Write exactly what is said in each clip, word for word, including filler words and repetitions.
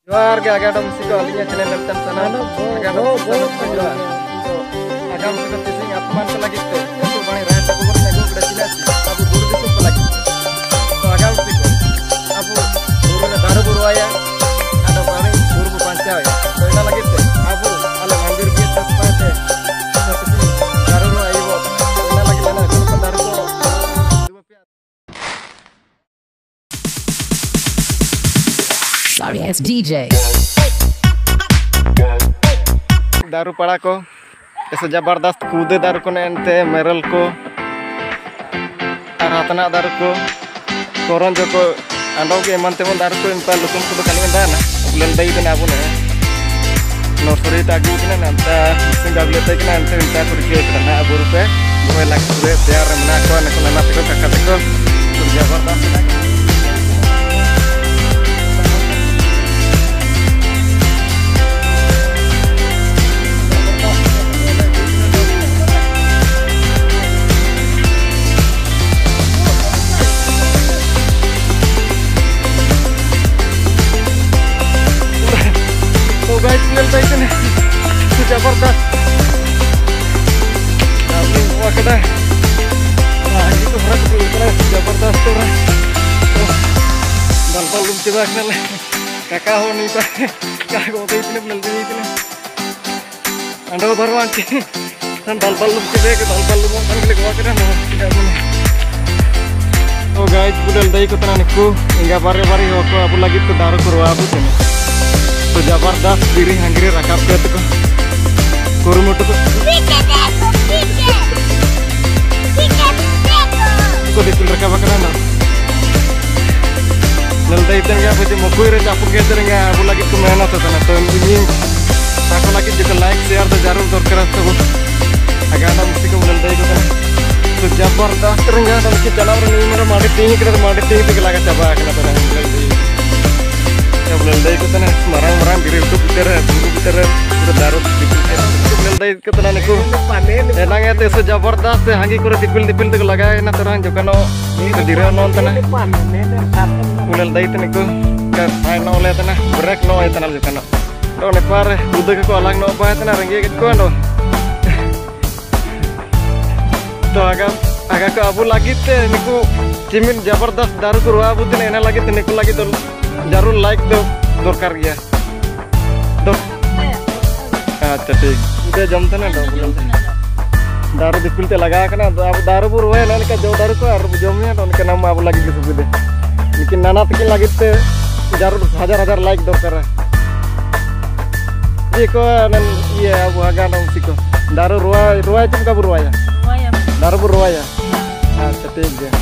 Juar ga agak dong sih kalau lihat channel lepas sana. Agak dong sana juar. Agak mesti sih apa man lagi tuh. Itu bani raya aku pernah gue udah cina sih. Aku guru itu lagi. So agak mesti kok. Aku gurunya baru guru ayah. Ada bani guru pancau ya. So ini lagi tuh. Aku ala mandir biasa seperti. Tapi sih baru lo ayo. Ini lagi mana guru pendar itu. Sorry, it's D J. दारू पड़ा को ऐसे जबरदस्त कूदे दारू को नेंते Meryl को आराधना दारू को कोरन जो को अंडों के मनते मन दारू को इन पर लुकुम को तो कहीं में दाना बुलन दाई तो ना बुने नौसरी ताकि इतना नंता सिंगापुर लेते कि नंते इनका कुछ के करना अब रुपए बुने लग पूरे तैयार मना को न को नना तक kakak तक तो जबरदस्त लगा guys, nilai itu nih, jabardast. Kami mau kita, nah itu berat tuh, karena jabardast tuh, dan belum coba kenal, kakak honi pak, kakak waktu itu nih belum itu nih, anda baru anci, dan bal belum coba, bal belum mau kan kita gua kira mau tidak mau. Oh guys, budal dari kota niku, hingga pari-pari aku aku lagi tuh daru kurwa aku sini. तो जबरदस्त दीरी Hungary Rakab के तो कुरुमुटु को को दिकुल रकाब करना ना नलदा इतने क्या बच्चे मकुई रे चापू के तेरे अबू लगी तो मेहनत होता ना तो ini ताको लगी जो लाइक शेयर तो जरूर दरकार है तो अगर ना मुझे को नलदा इको तो जबरदस्त रंगा तो कि चला रहा नहीं मेरा माड़ी तीन किधर माड़ी तीन तो लगा चाबा करना तो नहीं Nalda itu tanah marang-marang diri itu bicara, itu bicara udah darut dipil. Nalda itu tanah niku. Enaknya tuh sejabardast, hangi kuru dipil-dipil tuh lagai na terang juga no diri non tanah. Nalda itu niku kan no le tanah, break no itu tanah juga no. No nepar, udah ke alang no apa tanah renggi gitu no. Tuh agak agak ke abu lagi tuh niku cimin jabardast daru kuru abu tuh enak lagi tuh niku lagi tuh. जरूर like दो दरकार गया दो अच्छा ठीक उधर जमते ना दो बोलते दारू दिपिलते लगा करना अब दारू बुर हुआ है ना इनका जो दारू को और जमने तो उनके नाम अब लगी किसी भी दे लेकिन नाना तक लगी तो जरूर हजार हजार लाइक दरकार है ये को नन ये अब आगा नाम सिको दारू रुआ रुआ तुम कब रुआ या दारू बुर रुआ या अच्छा ठीक है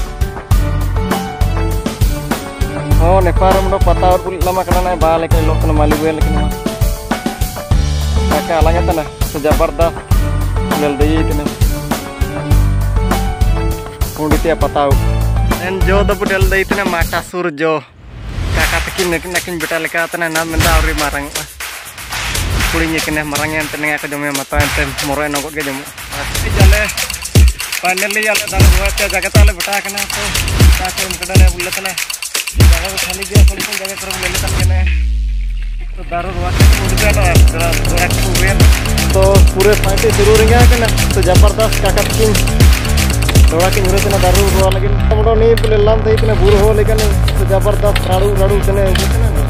Oh, nepar mendo patah pun lama karena balik ke lokal Mali gue lagi nih. Kakak alangnya tanah sejabardast nilai itu nih. Udah tiap patah. Dan jo tuh budal dari itu nih mata surjo. Kakak tekin nekin nekin betal lekat tanah nam menda ori marang. Kulinya kena marangnya tenang aku jomnya mata ente moroy nongkot ke jomu. Ini jalan finally jalan dalam buat jaga tali betal kena tuh. Kakak mungkin ada bulat lah. जगह खाली गया थोड़ी सी जगह पर ले लेता मैंने तो दारू रुआ के उड़ गया ना ब्रेक पूरे तो पूरे फाइटे शुरू रहेंगे क्या ना तो जबरदस्त काका किंग रुआ के मुरे से ना दारू रुआ लेकिन टमाटो नहीं बोले लाम थे इतने बुरे हो लेकिन तो जबरदस्त राडू राडू इतने इतने ना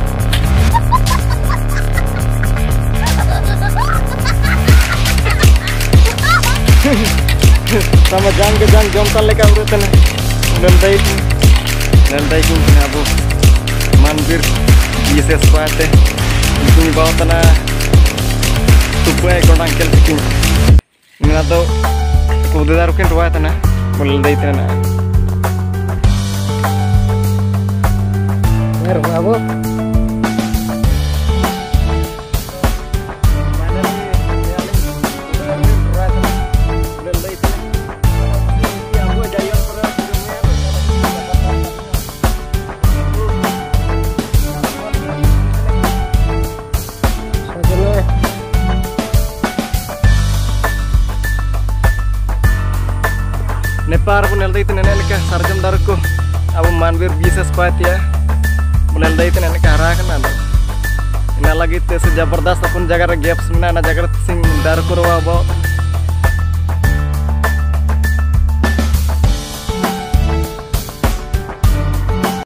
sama jang ke jang jontal leka udah tene nendai nendai pun kena abu manbir bisa sepate itu ni bawa tanah tupai kodang kel tikin ini atau kuda darukin ruah tanah nendai tanah er abu Nepar pun nilai itu nenek ke sarjam daruku, abu manbir bisa squat ya, mulai itu nenek ke arah kan ada. lagi te se jabardast apun jaga re gaps mina na jaga re sing dar kurwa bo